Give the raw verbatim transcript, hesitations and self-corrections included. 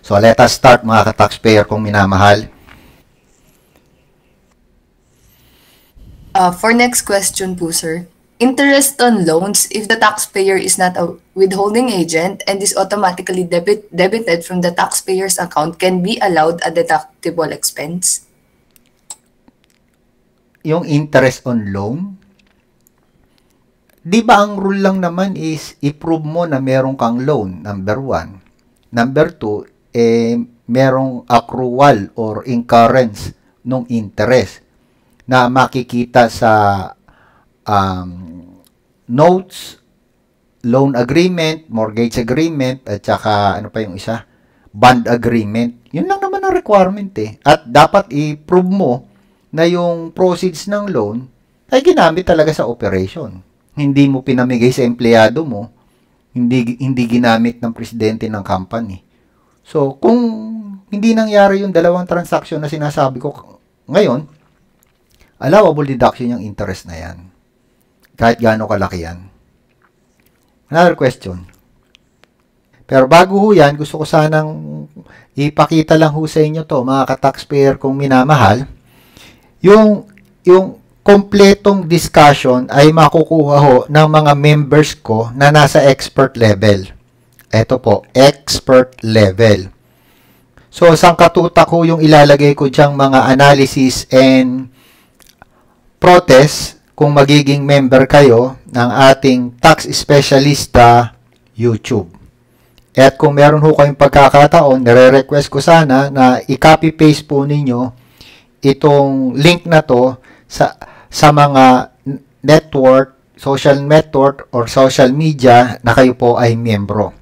So, let us start mga ka-taxpayer kung minamahal. Uh, for next question po, sir. Interest on loans if the taxpayer is not a withholding agent and is automatically debit debited from the taxpayer's account can be allowed a deductible expense? Yung interest on loan, di ba ang rule lang naman is i-prove mo na meron kang loan, number one. Number two, eh, merong accrual or incurrence ng interest na makikita sa um, notes, loan agreement, mortgage agreement, at saka ano pa yung isa? Bond agreement. Yun lang naman ang requirement eh. At dapat i-prove mo na yung proceeds ng loan ay ginamit talaga sa operation. Hindi mo pinamigay sa empleyado mo, hindi, hindi ginamit ng presidente ng company. So, kung hindi nangyari yung dalawang transaction na sinasabi ko ngayon, allowable deduction yung interest na yan. Kahit gaano kalaki yan. Another question. Pero bago ho yan, gusto ko sanang ipakita lang ho sa inyo to, mga ka-taxpayer kung minamahal. Yung, yung kompletong discussion ay makukuha ho ng mga members ko na nasa expert level. Ito po, expert level. So, sangkatutak ho yung ilalagay ko dyang mga analysis and protest kung magiging member kayo ng ating tax specialista YouTube. At kung meron ho kayong pagkakataon, nire-request ko sana na i-copy-paste po ninyo itong link na to sa, sa mga network, social network, or social media na kayo po ay miyembro.